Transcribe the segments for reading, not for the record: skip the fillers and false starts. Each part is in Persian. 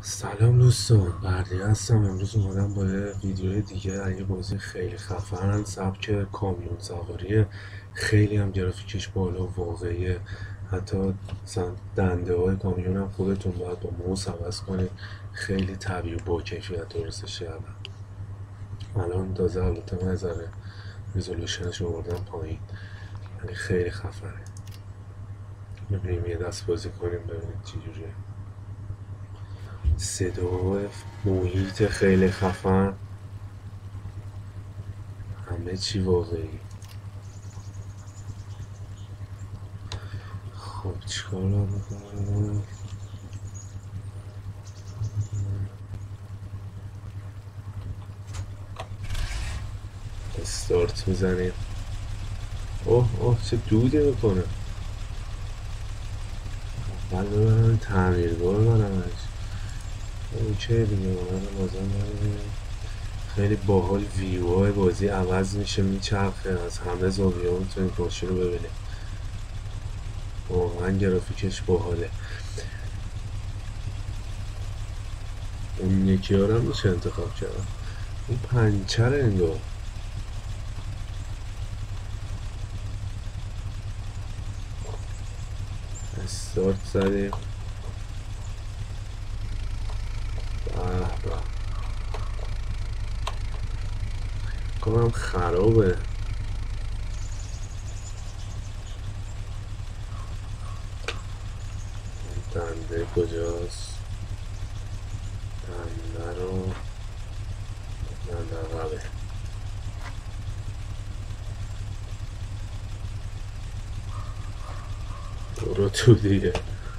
سلام دوستان، بردی هستم. امروز اومدم با یه ویدیو دیگه از یه بازی خیلی خفن سبک کامیون سواریه. خیلی هم گرافیکش بالا و واقعیه. حتی مثلا دنده های کامیون هم خودتون باید با موس عوض کنید. خیلی طبیعی و با کیفیت درستش کردم. الان تازه البته من ذره ریزولوشنش رو بردم پایین، ولی خیلی خفنه. ببینیم یه دست بازی کنیم ببینید چی جوریه. صدا، محیط خیلی خفن، همه چی واقعی. خب چیکار میکنم؟ استارت میزنیم. اوه اوه چه دودی میکنه. بعد ببرم تعمیرگاه منمش. اوکی دیگه اومدم بازم ببینیم. خیلی باحال ویوهای بازی عوض میشه، میچرخه، از همه زاویه ها میتونید باشی رو ببینید. واقعا گرافیکش باحاله. اون یکی ها رو میشه انتخاب کردم. این پنچر انگار. استارت زدیم. به به، کنم خرابه. دنده کجاست؟ دنده رو دنده عقبه. برو تو دیگه.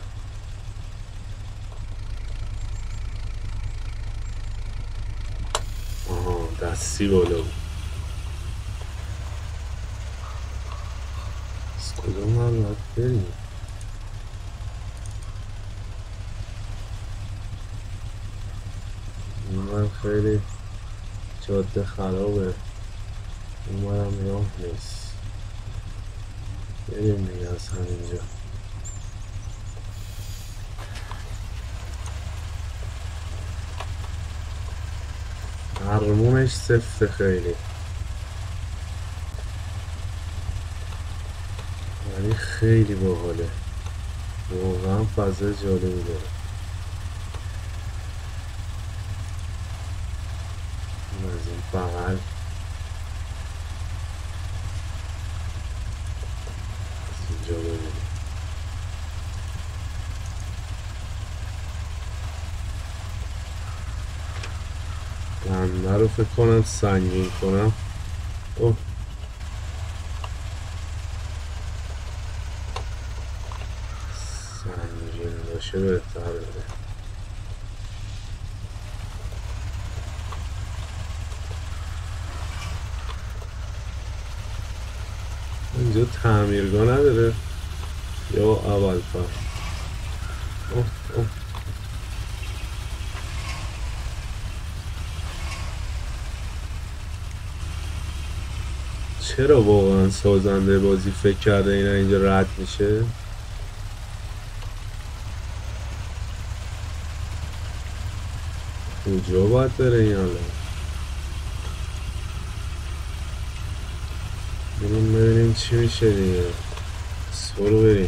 آها دستی بالا بود. از کدوم هم باید بریم؟ این من خیلی جاده خرابه، اون منم راه نیست. بریم دیگه از همینجا. هرمونش سفته خیلی، ولی خیلی باحاله. واقعا فضای جالبی داره. از این بغل از اینجا ببینیم. دنده رو فکر کنم سنگین کنم. اوه سنگین باشه بهتره. اینجا تعمیرگاه نداره یا اول پر؟ اوه اوه. چرا واقعا سازنده بازی فکر کرده اینا اینجا رد میشه؟ کجا باید بره این حالا؟ ببینیم چی میشه دیگه. برو بریم.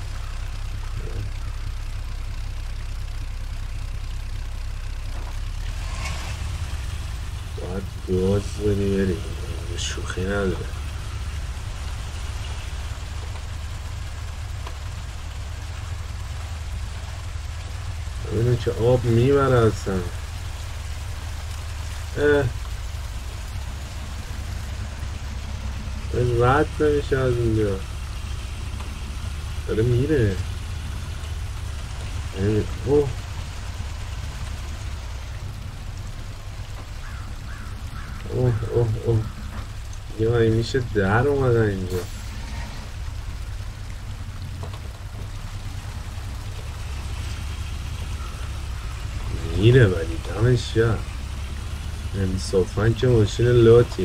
باید گاز بدی بریم، شوخی نداره. ببینم که آب میبره اصلا. رد نمیشه از اینجا، داره میره. اوه اوه اوه اوه. یه مایی میشه در اومدن اینجا. میره ولی دمش گرم. انصافا که ماشین لاتی.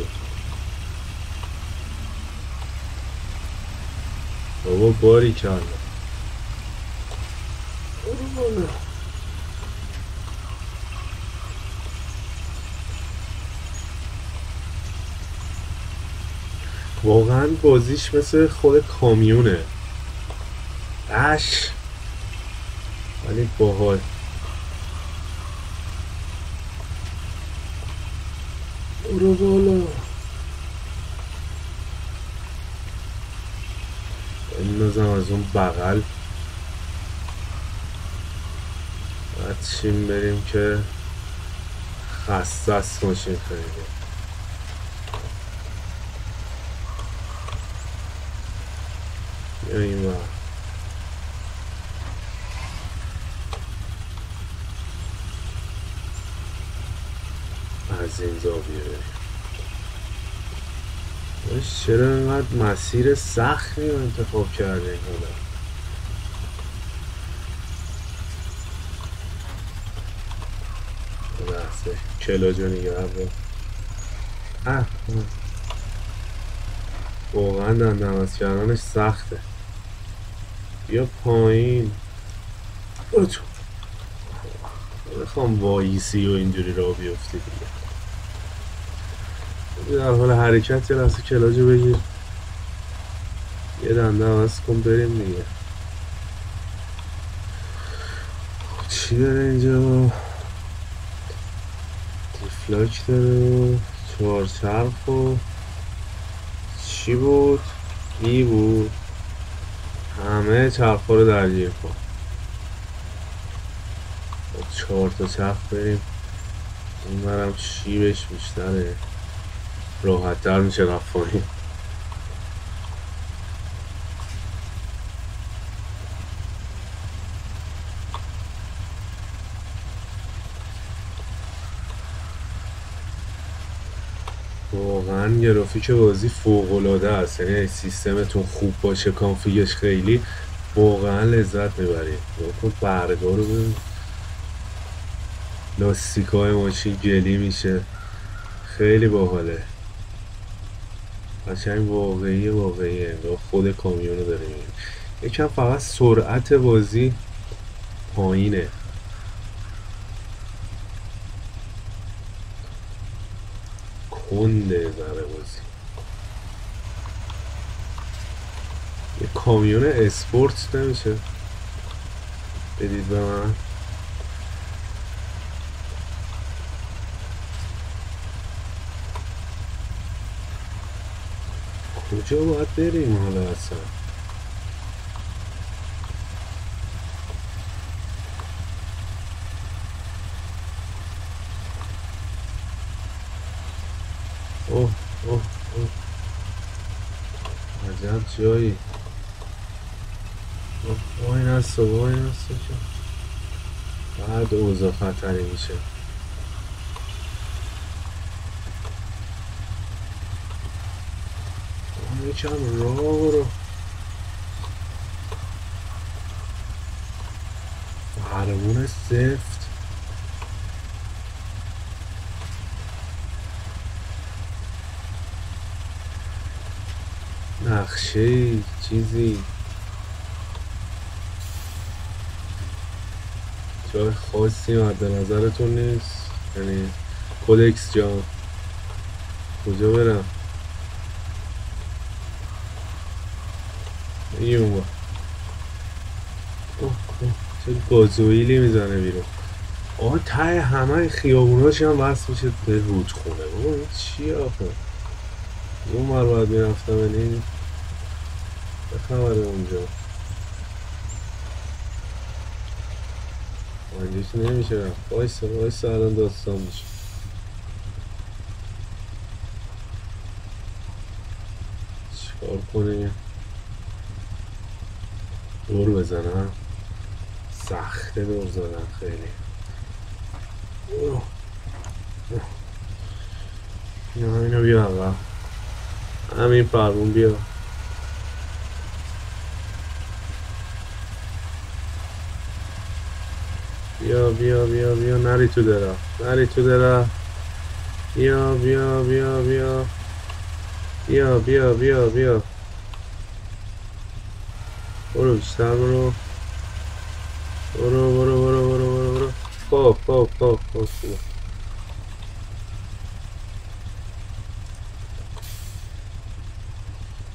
بابا باری کرده. واقعا بازیش مثل خود کامیونه ولی باحال. برو بالا. بندازم از اون بغل بعد چیم بریم که خسته است ماشین خیلی. یا این بر از این زاویه بریم. چرا اینقدر مسیر سختی رو انتخاب کرده این آدم؟ لحظه کلاجو نگرم واقعا دندم از کردنش سخته. بیا پایین. بخوام وایسی و اینجوری را بیفتی دیگه. در حال حرکت یه لحظه کلاجو بگیر یه دنده عوض کن بریم دیگه. چی داره اینجا؟ دیفلاک داره، چهارچرخ و چی بود؟ ای بود. همه چرخ رو درگیر کن. 4 تا چرخ بریم. این برم شیبش بیشتره، راحت تر میشه رفت پایین. واقعا گرافیک بازی فوق‌العاده است، یعنی سیستمتون خوب باشه، کانفیگش خیلی واقعا لذت میبرید. بکن برگا رو ببین، لاستیکای ماشین گلی میشه، خیلی باحاله. قشنگ واقعیه انگار خود کامیون رو داره میبینی. یکم فقط سرعت بازی پایینه. کنده ذره بازی. یه کامیون اسپورت نمیشه بدید به من؟ کجا باید بریم حالا اصلا؟ اوه اوه اوه، عجب جایی. وای نستا که بعد اوضاع خطری میشه. یکم راه برو. برمون سفت. نقشه چیزی جای خاصی مد نظرتون نیست؟ یعنی کودکس جان کجا برم؟ این اون چه گازوئیلی میزنه بیرون. آه ته همه خیابوناش هم وصل میشه به رودخونه. بابا این چیه آخه؟ اون بر باید میرفتم اینی بخبره اونجا. اینجا که نمیشه رفت. وایسا الان داستان میشه. چیکار کنیم؟ دور بزنم؟ سخته دور زدن خیلی. اینو بیا عقب. همین فرمون بیا. بیا نری تو درخت. بیا برو بیشتر برو. خب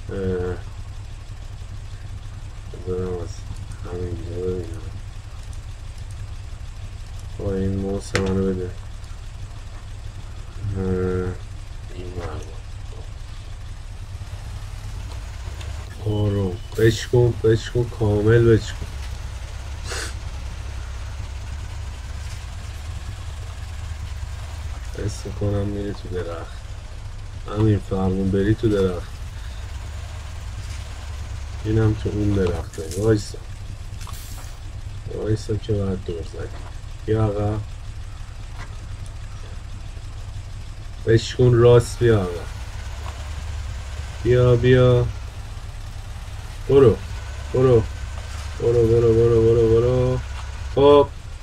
بذارم از همینجا ببینم. با این موس منو بده. این مرمون آروم بشکن کامل بشکن. حس کنم میری تو درخت. همین فرمون بری تو درخت. اینم تو اون درخته. وایسا که باید دور زدی. بیا آقا بشکن راست بیا آقا. بیا برو برو برو برو برو برو برو. خب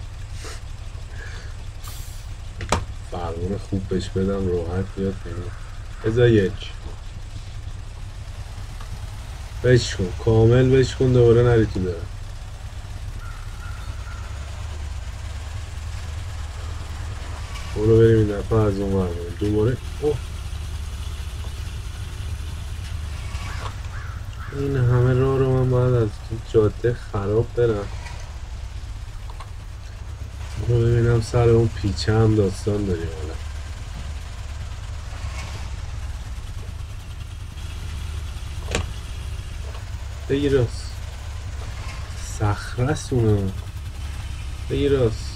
فرمون خوب بهش بدم راحت بیاد بیرون. بذار یک بشکن کامل بشکن دوباره نری تو داره. برو بریم این دفعه از اون ور دوباره. این همه راه رو من باید از جاده خراب برم. برو ببینم سر اون پیچه هم داستان داریم حالا. بگی راست صخره است اونو. بگی راست.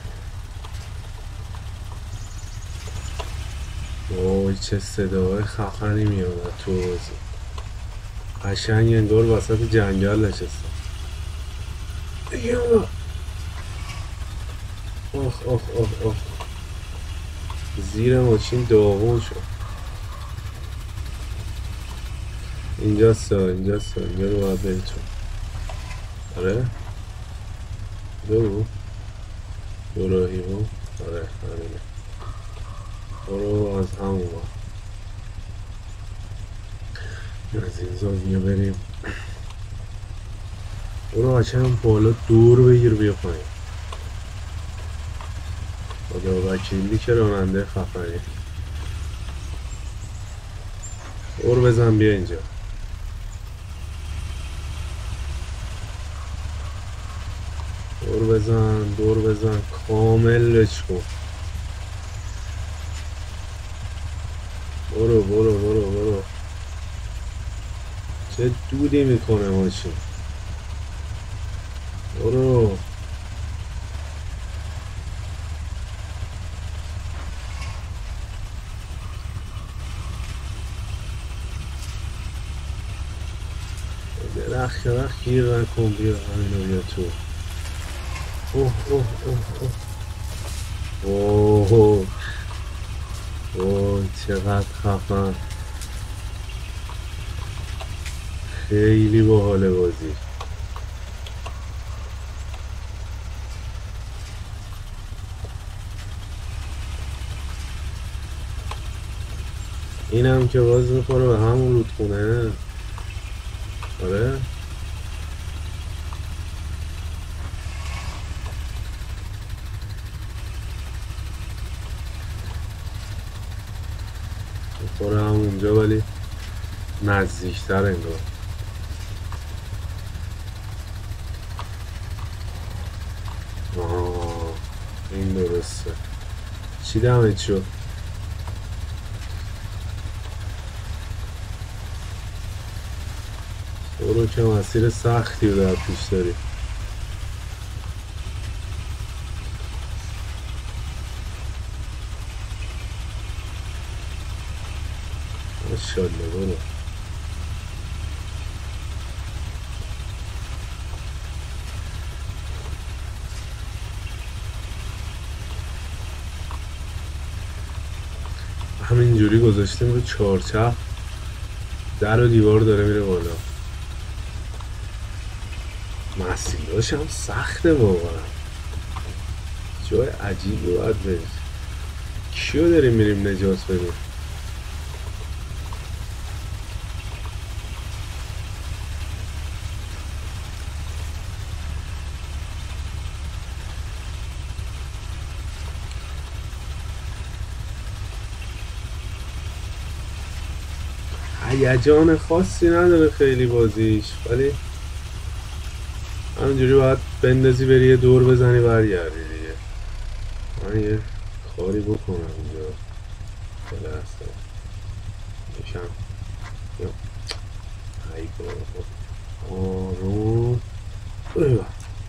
وای چه صدای خفنی میاد تو بازی. قشنگ انگار وسط جنگل نشستم. بگی آقا. آخ زیر ماشین داغون شد. اینجاست اینجا رو باید بریم تو. آره دو راهی بود. آره همینه. برو از همون از این زاویه بریم. برو قشنگ بالا دور بگیر بیا پایین. خدا وکیلی که راننده خفنی. دور بزن بیا اینجا. دور بزن کامل بشکن. برو چه دودی میکنه ماشین. برو درخت گیر نکن. بیا همینو بیا تو. اوه چقدر خفن. خیلی باحال بازی. اینم که باز میخوره به همون رودخونه. آره میخوره همونجا ولی نزدیکتر انگار. این درسته. چی دمت شد؟ برو که مسیر سختی رو در پیش داری. ماشاءالله برو. همینجوری گذاشتیم رو چهارچرخ. در و دیوار داره میره بالا. مسیراش هم سخته واقعا. جای عجیبی باید بریم. کیو داریم میریم نجات بدیم؟ هیجان خاصی نداره خیلی بازیش، ولی همینجوری باید بندازی بری یه دور بزنی برگردی دیگه. من یه کاری بکنم اینجا بلحظه یکم یا ای بابا آروم ایوه.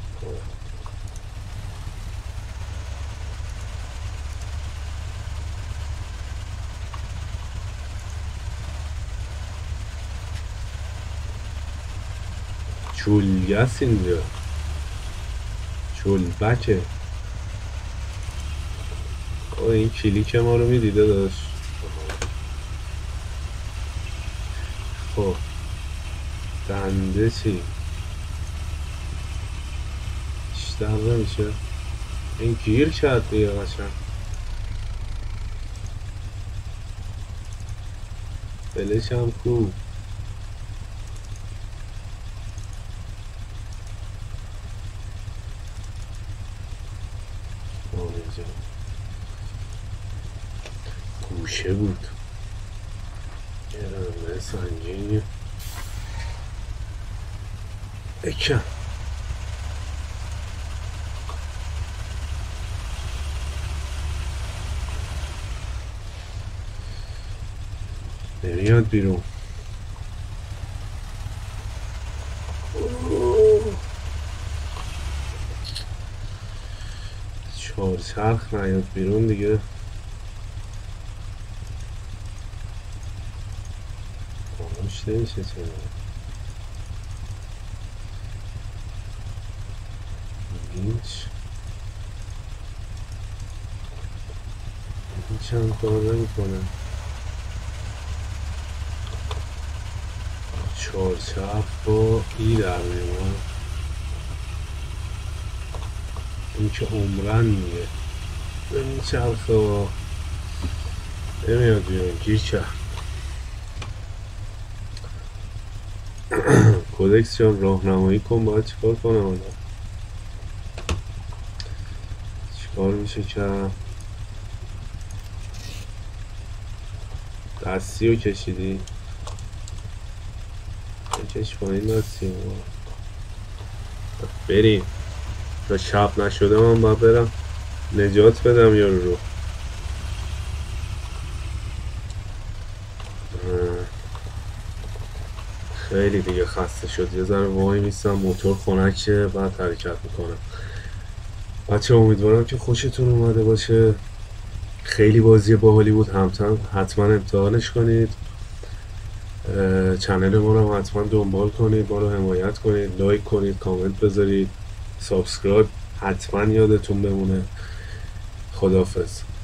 چولگس اینجا، چولبکه. این کلیک ما رو میدیده داشت. خب دنده چی؟ بیشتر نمیشه. این گیر کرد دیگه قشنگ. بلش هم کو. اینجا گوشه بود. یه رمه سنگینی اکم. نمیاد بیرون. چهارچرخ نیاد بیرون دیگه. خاموش نمیشه چرا. هیچ هم کار نمیکنه. چهارچرخ با ای در میمان. این که عمرن میگه این چرخه با نمیاد بیرون. گیر کرد. کودکس جان راهنمایی کن باید چیکار کنم الان؟ چیکار میشه کرد؟ دستی رو کشیدی؟ بکش پایین دستی رو. بریم تا شب نشده من باید برم نجات بدم یارو رو. خیلی دیگه خسته شد. یه ذره وای میستم موتور خنک شه بعد حرکت میکنم. بچه امیدوارم که خوشتون اومده باشه. خیلی بازی باحالی بود. حتما امتحانش کنید. چنل ما رو حتما دنبال کنید، ما رو حمایت کنید، لایک کنید، کامنت بذارید، سابسکرایب حتما یادتون بمونه. خداحافظ.